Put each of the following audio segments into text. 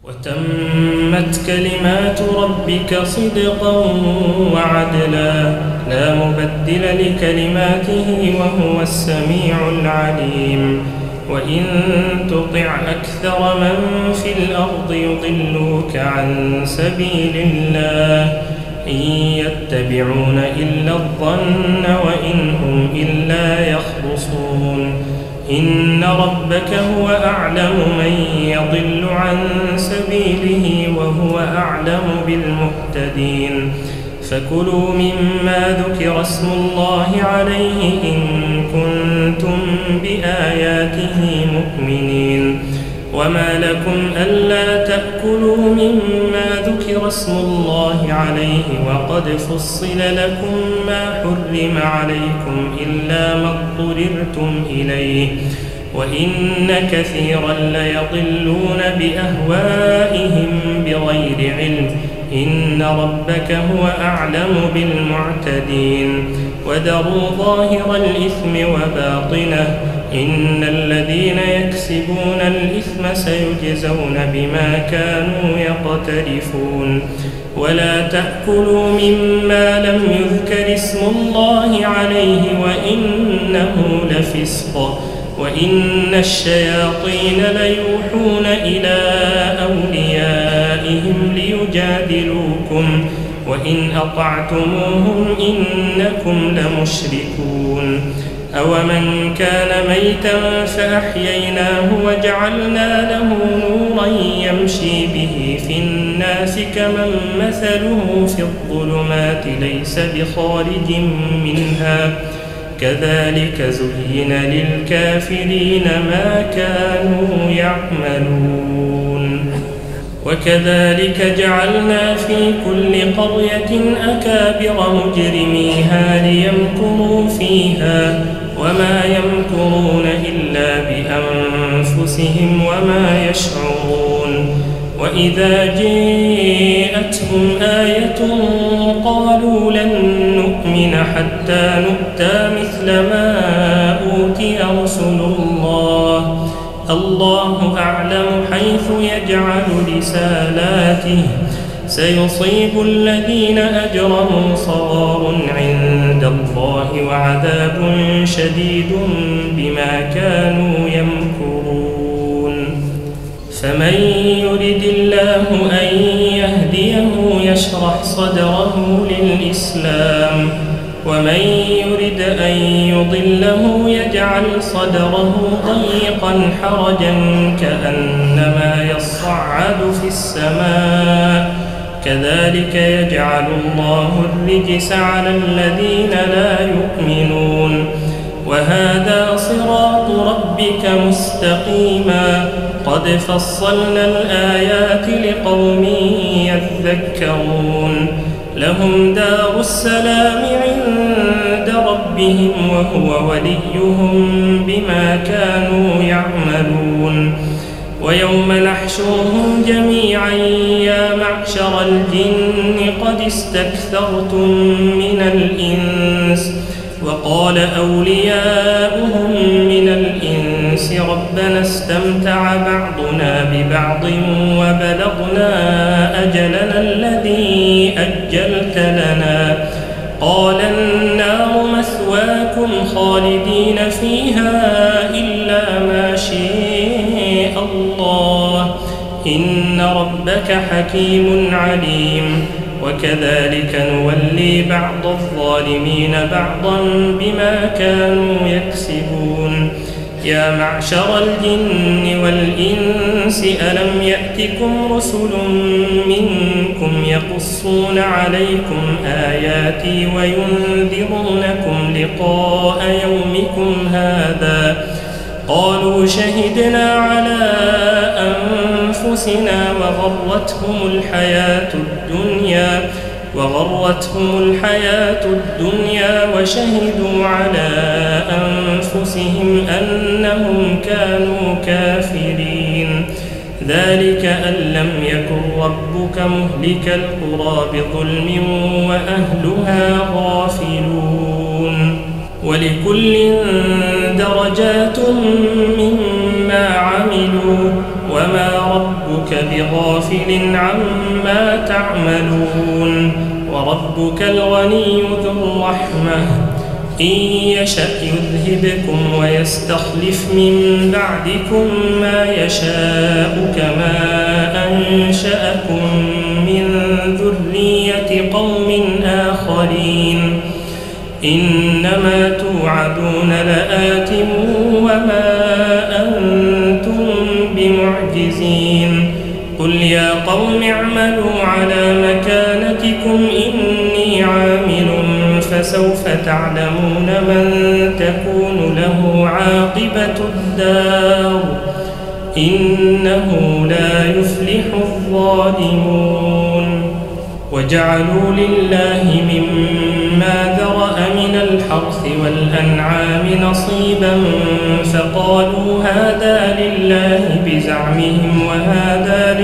وتمت كلمات ربك صدقا وعدلا لا مبدل لكلماته وهو السميع العليم. وإن تطع أكثر من في الأرض يضلوك عن سبيل الله إن يتبعون إلا الظن وإن هم إلا يخرصون. إن ربك هو أعلم من يضل عن سبيله وهو أعلم بالمهتدين. فكلوا مما ذكر اسم الله عليه إن كنتم بآياته مؤمنين. وما لكم ألا تأكلوا مما ذكر اسم الله عليه وقد فصل لكم ما حرم عليكم إلا ما اضطررتم إليه وإن كثيرا ليضلون بأهوائهم بغير علم. إن ربك هو أعلم بالمعتدين. وذروا ظاهر الإثم وباطنه إن الذين يكسبون الإثم سيجزون بما كانوا يقترفون. ولا تأكلوا مما لم يذكر اسم الله عليه وإنه لفسق وإن الشياطين ليوحون إلى أوليائهم ليجادلوكم وإن أطعتموهم إنكم لمشركون. أومن كان ميتا فأحييناه وجعلنا له نورا يمشي به في الناس كمن مثله في الظلمات ليس بخارج منها كذلك زين للكافرين ما كانوا يعملون. وكذلك جعلنا في كل قرية أكابر مجرميها ليمكروا فيها وما يمكرون إلا بأنفسهم وما يشعرون. وإذا جاءتهم آية قالوا لن نؤمن حتى نؤتى مثل ما أوتي رسل الله الله أعلم حيث يجعل رسالاته سيصيب الذين أجرموا صغار عند الله وعذاب شديد بما كانوا يمكرون. فمن يرد الله أن يهديه يشرح صدره للإسلام ومن يرد أن يضله يجعل صدره ضيقا حرجا كأنما يصعد في السماء كذلك يجعل الله الرجس على الذين لا يؤمنون. وهذا صراط ربك مستقيما قد فصلنا الآيات لقوم يذكرون. لهم دار السلام عند ربهم وهو وليهم بما كانوا يعملون. ويوم نحشرهم جميعا يا معشر الجن قد استكثرتم من الإنس وقال أولياؤهم من الإنس ربنا استمتع بعضنا ببعض وبلغنا أجلنا الذي أجلت لنا قال النار مثواكم خالدين فيها إلا ما شاء الله إن ربك حكيم عليم. وكذلك نولي بعض الظالمين بعضا بما كانوا يكسبون. يا معشر الجن والإنس ألم يأتكم رسل منكم يقصون عليكم آياتي وينذرونكم لقاء يومكم هذا قالوا شهدنا على أنفسنا وغرتهم الحياة الدنيا وشهدوا على أنفسهم أنهم كانوا كافرين. ذلك أن لم يكن ربك مهلك القرى بظلم وأهلها غافلون. ولكل درجات مما عملوا وما ربك بغافل عما تعملون وربك الغني ذو الرحمة إن يشأ يذهبكم ويستخلف من بعدكم ما يشاء كما أنشأكم من ذرية قوم آخرين إنما توعدون لآت وما أنتم بمعجزين قل يا قوم اعملوا على مكانتكم إني عامل فسوف تعلمون من تكون له عاقبة الدار إنه لا يفلح الظالمون وجعلوا لله مما ذرأ من الحرث والأنعام نصيبا فقالوا هذا لله بزعمهم وهذا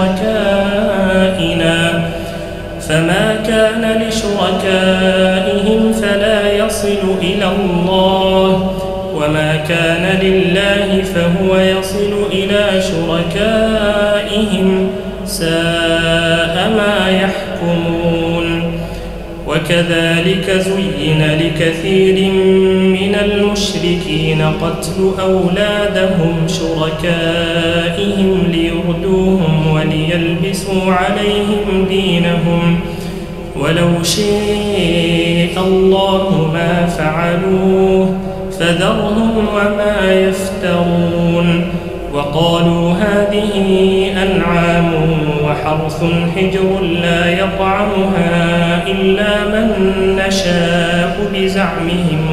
لشركائنا فما كان لشركائهم فلا يصل إلى الله وما كان لله فهو يصل إلى شركائهم ساء ما يحكمون وكذلك زين لكثير من المشركين قتل أولادهم شركائهم ليردوهم وليلبسوا عليهم دينهم ولو شاء الله ما فعلوه فذرهم وما يفترون وقالوا هذه أنعام وحرث حجر لا يطعمها إلا من نشاء بزعمهم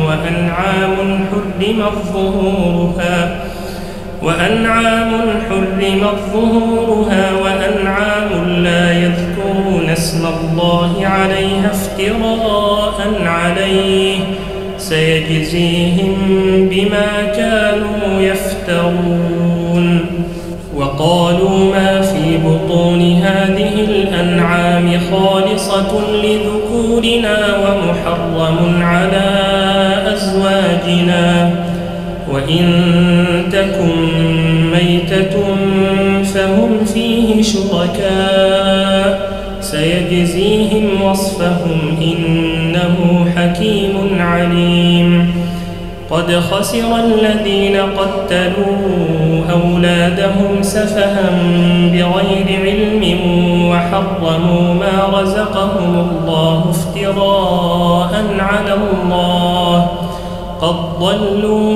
وأنعام حرمت ظهورها وأنعام لا يذكرون اسم الله عليها افتراء عليه سيجزيهم بما كانوا يفترون وقالوا ما في بطون هذه الأنعام خالصة لذكورنا ومحرم على أزواجنا وإن تكن ميتة فهم فيه شركاء سيجزيهم وصفهم إنه حكيم عليم قد خسر الذين قتلوا أولادهم سفها بغير علم وحرموا ما رزقهم الله افتراء على الله قد ضلوا